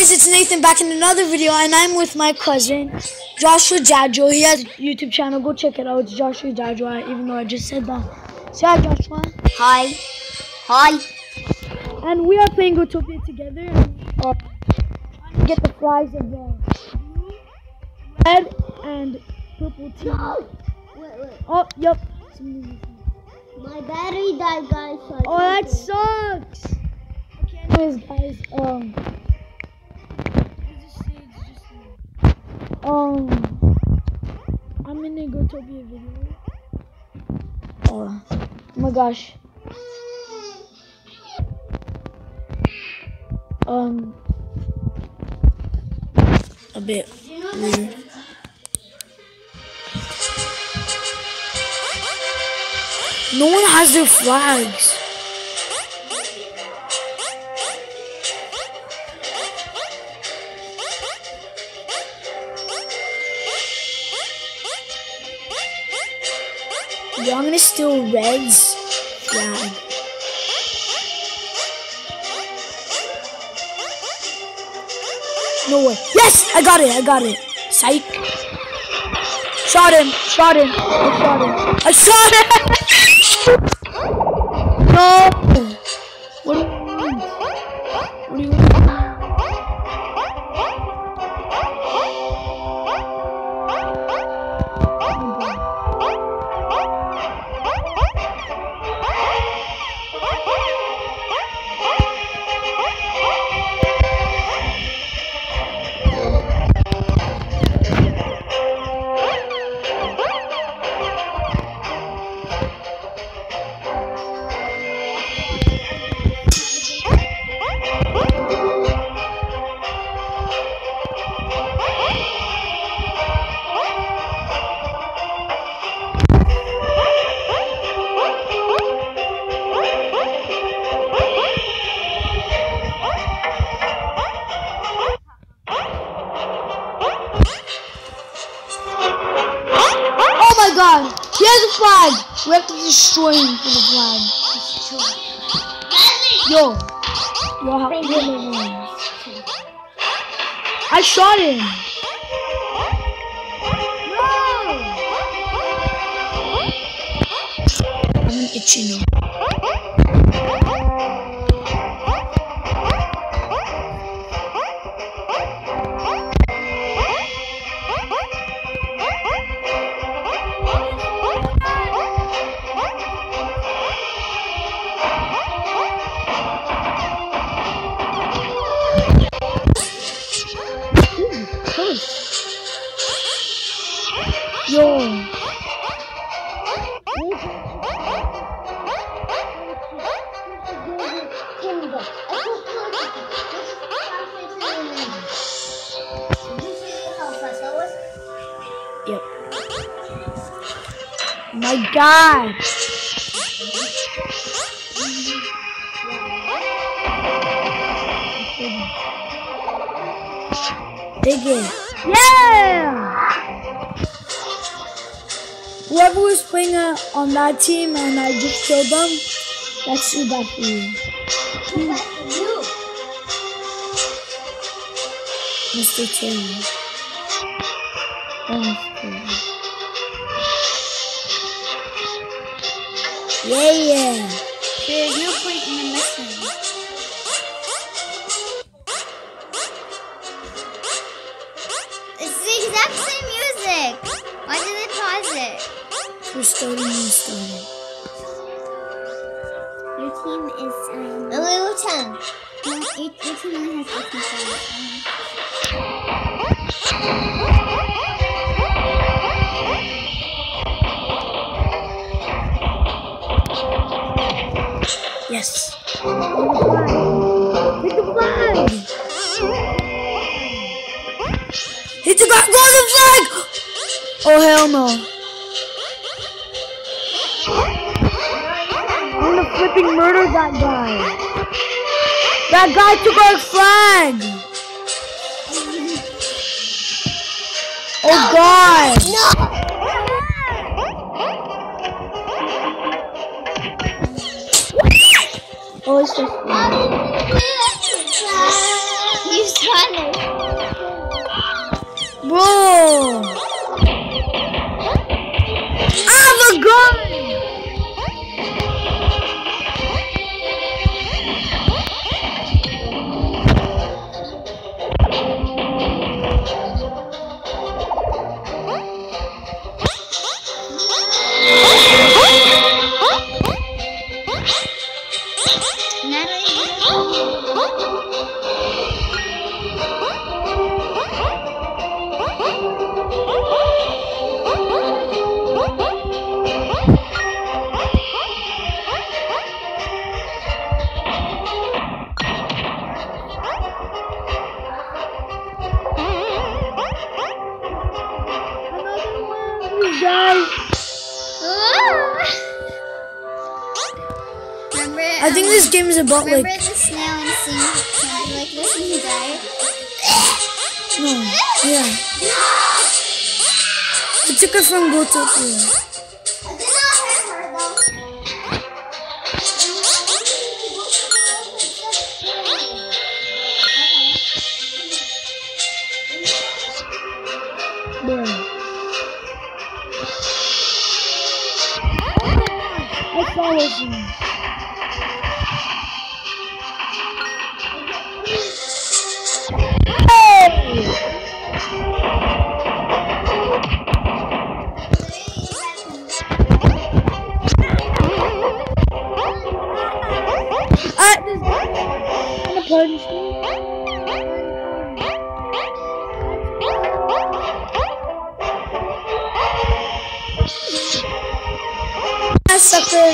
guys, it's Nathan back in another video, and I'm with my cousin, Joshua Jajo. He has a YouTube channel. Go check it out. It's Joshua Jajo, even though I just said that. Say hi, Joshua. Hi. Hi. And we are playing Growtopia together. And, trying to get the flags of the blue, red, and purple team. No. Wait. Oh, yep. My battery died, guys. So oh, that sucks. Okay, anyways, guys, I'm in a Growtopia video. Oh my gosh. A bit weird. No one has their flags. Yeah, I'm gonna steal Red's flag. No way. Yes! I got it. Psych. Shot him. I shot him. No! What do you want? God, he has a flag. We have to destroy him for the flag. Yo, I shot him. No. I'm an itchy no. Yo. Yep. My God. Dig it. Yeah. Whoever was playing on that team and I just killed them, that's too bad for you. Mr. Taylor. Yeah. Dude, you're playing the mission. It's the exact same music. Why did they pause it? We're starting. Your team is a little 10. No, your team only has 18 players. Yes. Hit the flag. Hit the golden flag. Oh hell no. I'm gonna flipping murder that guy. That guy took our flag. Oh God. No. Oh, it's just You running. Bro. I have a gun. I think this game is about remember like. the snail and sing like this and he died? No, yeah. I took it from Growtopia. Let's follow him. Sucker.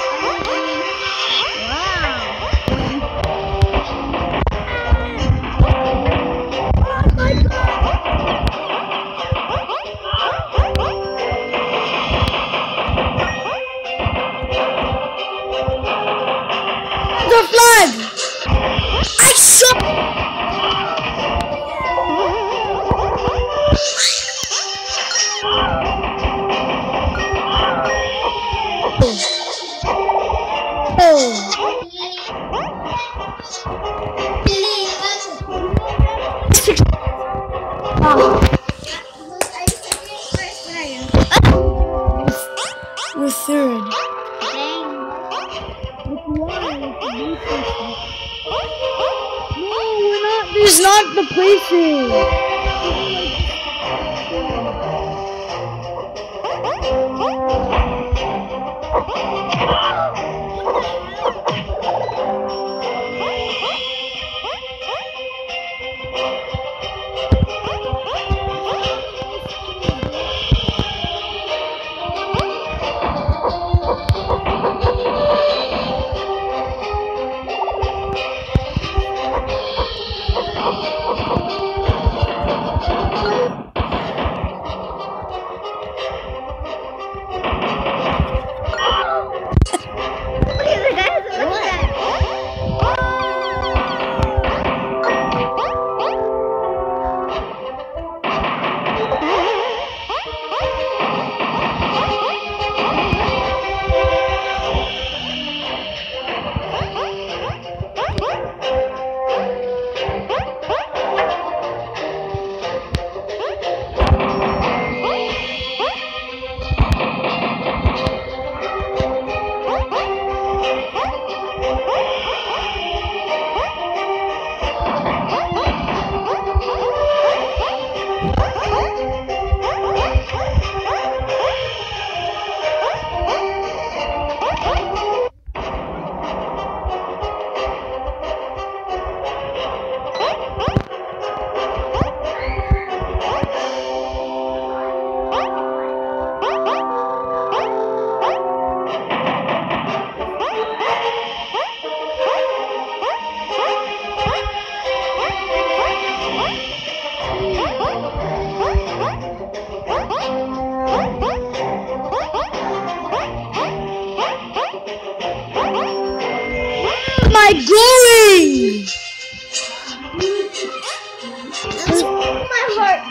The flag! I shot! We're third. No, we're not. These not the places. I going? My heart.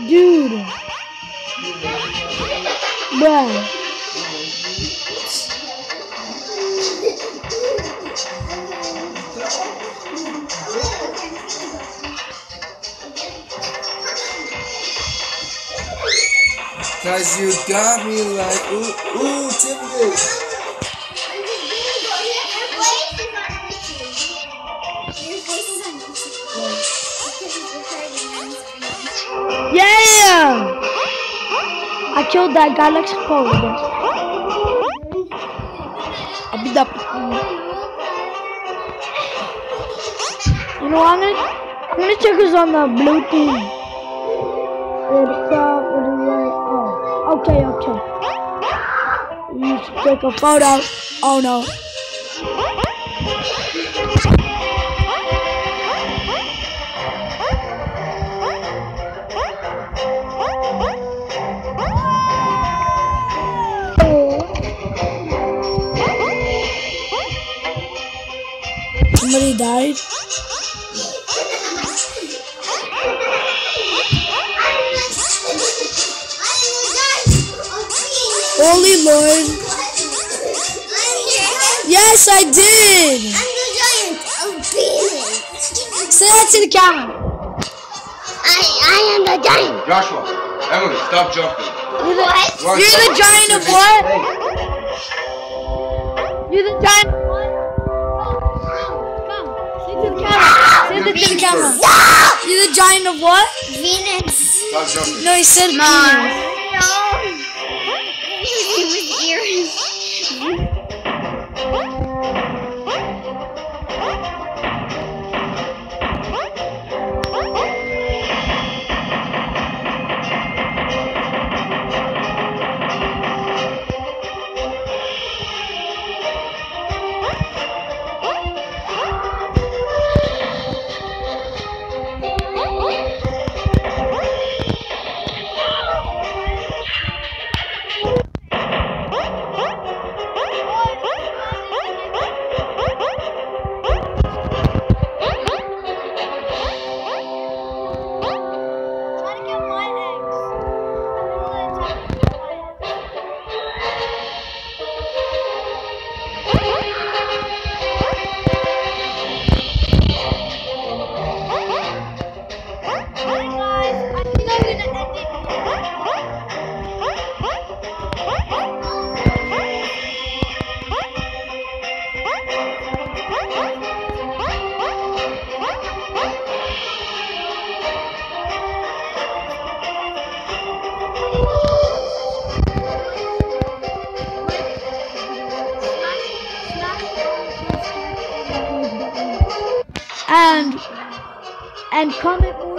Dude. Bruh. Cause you got me like, ooh, Timothy. Yeah! I killed that guy like supposed. I'll be that. You know, I'm gonna check who's on the blue team. Oh, okay. You should take a photo. Oh no. Somebody died. Holy Lord. Yes, I did. I'm the giant of beans. Say that to the camera. I am the giant. Joshua, Emily, stop jumping. You're the giant of what? You're the giant of what? Come. Say it to the camera. Say it to the camera. You're the giant of what? Venus. Stop jumping. No, he said Venus. It was ears. And comment more.